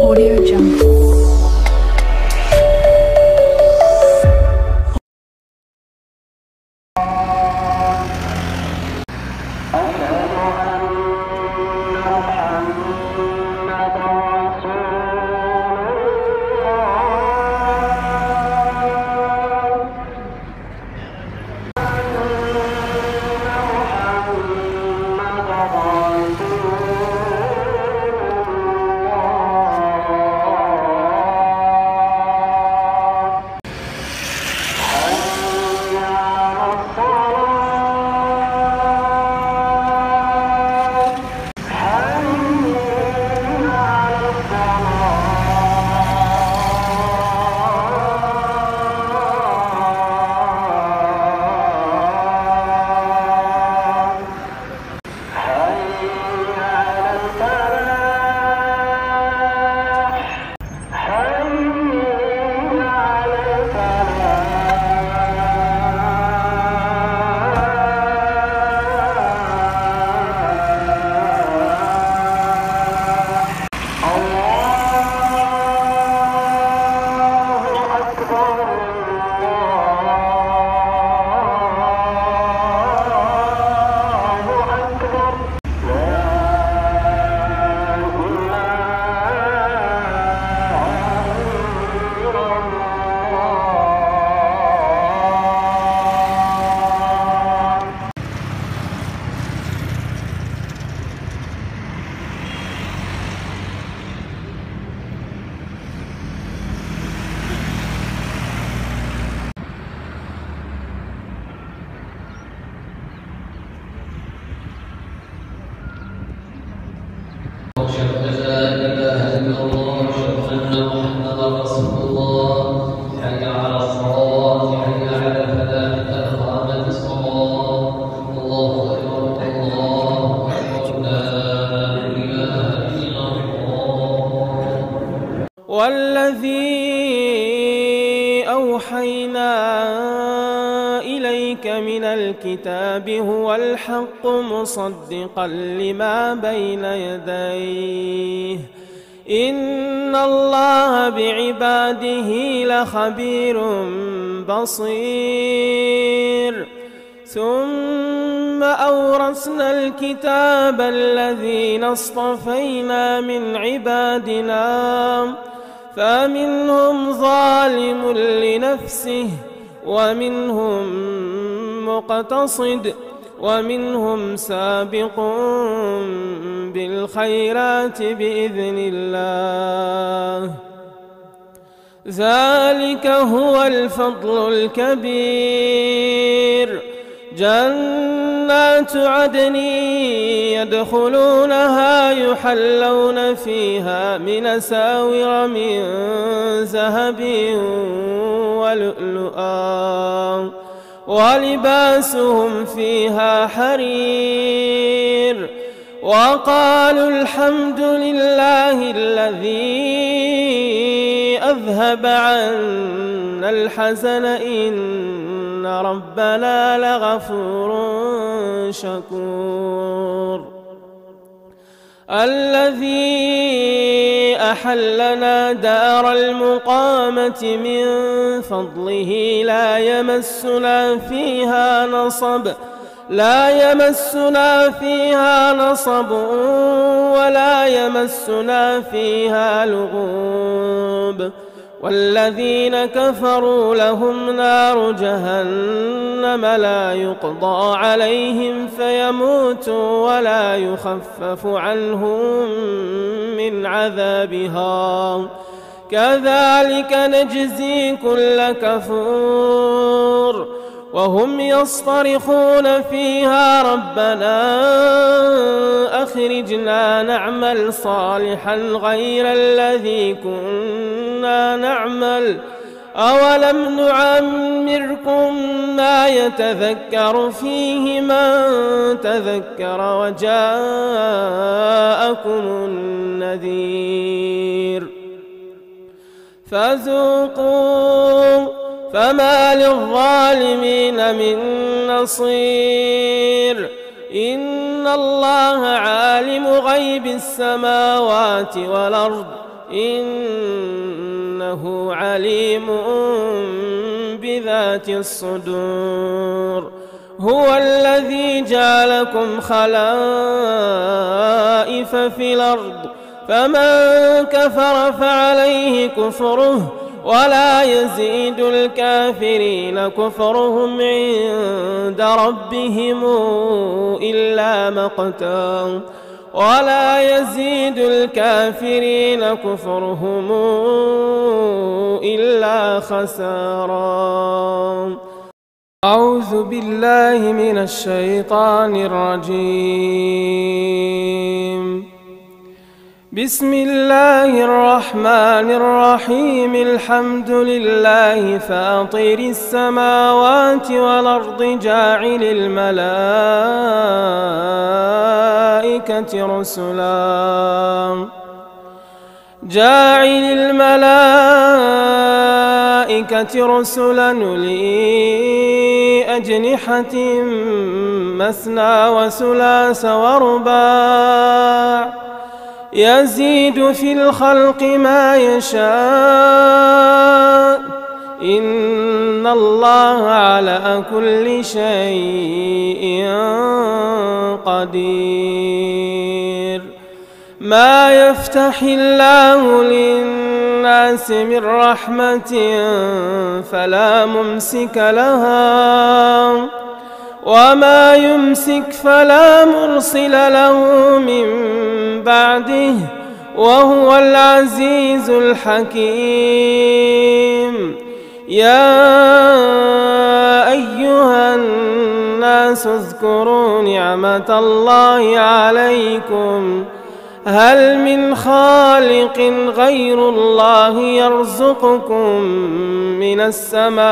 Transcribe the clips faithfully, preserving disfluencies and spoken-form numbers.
AudioJungle. والذي أوحينا إليك من الكتاب هو الحق مصدقا لما بين يديه إن الله بعباده لخبير بصير ثم أورثنا الكتاب الذين اصطفينا من عبادنا فمنهم ظالم لنفسه ومنهم مقتصد ومنهم سابق بالخيرات بإذن الله ذلك هو الفضل الكبير جنات عدن يدخلونها يحلون فيها من أساور من ذهب ولؤلؤا ولباسهم فيها حرير وقالوا الحمد لله الذي أذهب عنا الحزن إن ربنا لغفور شكور الذي أحلنا دار المقامة من فضله لا يمسنا فيها نصب لا يمسنا فيها نصب ولا يمسنا فيها لغوب والذين كفروا لهم نار جهنم لا يقضى عليهم فيموتوا ولا يخفف عنهم من عذابها كذلك نجزي كل كفور وهم يصطرخون فيها ربنا أخرجنا نعمل صالحا غير الذي كنا نعمل أولم نعمركم ما يتذكر فيه من تذكر وجاءكم النذير فذوقوا فما للظالمين من نصير إن الله عالم غيب السماوات والأرض إنه عليم بذات الصدور. هو الذي جعلكم خلائف في الأرض فمن كفر فعليه كفره ولا يزيد الكافرين كفرهم عند ربهم إلا مقتا ولا يزيد الكافرين كفرهم إلا خسارا. أعوذ بالله من الشيطان الرجيم. بسم الله الرحمن الرحيم. الحمد لله فاطر السماوات والأرض جاعل الملائكة رسلا جاعل الملائكة رسلا أولي أجنحة مثنى وثلاث ورباع يزيد في الخلق ما يشاء إن الله على كل شيء قدير. ما يفتح الله للناس من رحمة فلا ممسك لها وما يمسك فلا مرسل له من بعده وهو العزيز الحكيم. يا أيها الناس اذكروا نعمة الله عليكم هل من خالق غير الله يرزقكم من السماء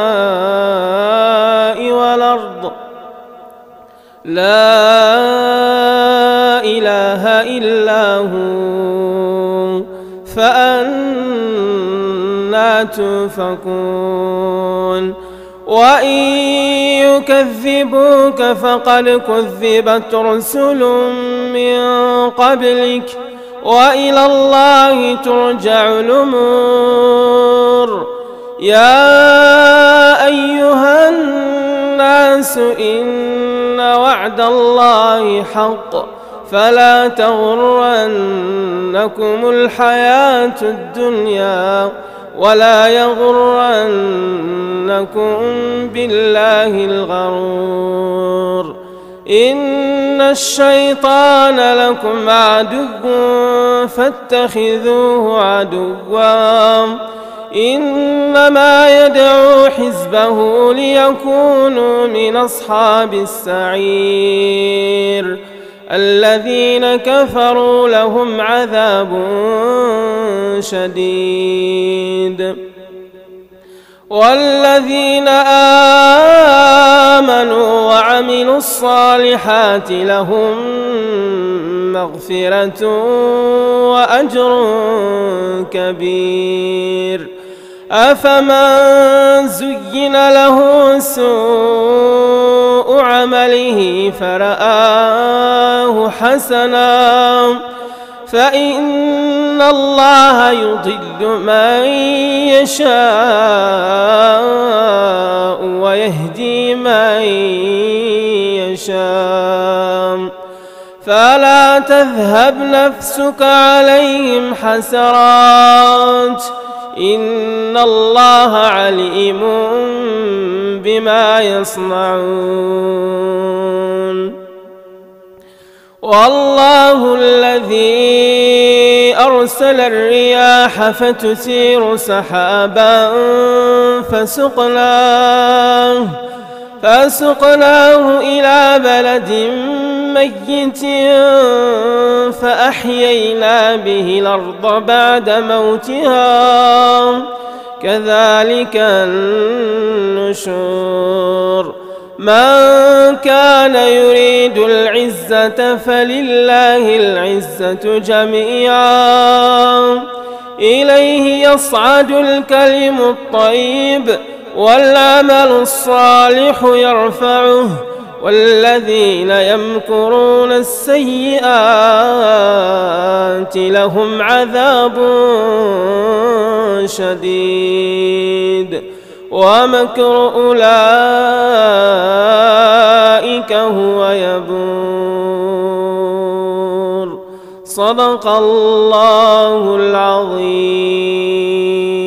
والأرض لا إله إلا هو فأنى تؤفكون. وإن يكذبوك فقد كذبت رسل من قبلك وإلى الله ترجع الأمور. يا أيها الناس إن وعد الله حق فلا تغرنكم الحياة الدنيا ولا يغرنكم بالله الغرور. إن الشيطان لكم عدو فاتخذوه عدوا إنما يدعو حزبه ليكونوا من أصحاب السعير. الذين كفروا لهم عذاب شديد والذين آمنوا وعملوا الصالحات لهم مغفرة وأجر كبير. أفمن زين له سوء عمله فرآه حسنا فإن الله يضل من يشاء ويهدي من يشاء فلا تذهب نفسك عليهم حسرات إن الله عليم بما يصنعون. والله الذي أرسل الرياح فتثير سحابا فسقناه فسقناه إلى بلد ميت فأحيينا به الأرض بعد موتها كذلك النشور. من كان يريد العزة فلله العزة جميعا إليه يصعد الكلم الطيب والعمل الصالح يرفعه والذين يمكرون السيئات لهم عذاب شديد ومكر أولئك هو يبور. صدق الله العظيم.